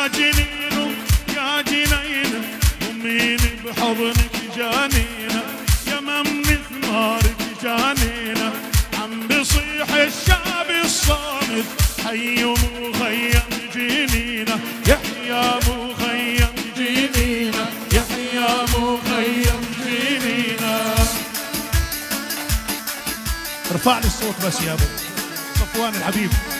جنين يا جنينة ضمين بحضنك جانينة يا مم ثمارك جانينة عم بصيح الشعب الصامت حي مخيم جنينة يحيى مخيم جنينة يحيى مخيم جنينة. ارفع لي الصوت بس يا ابو صفوان الحبيب.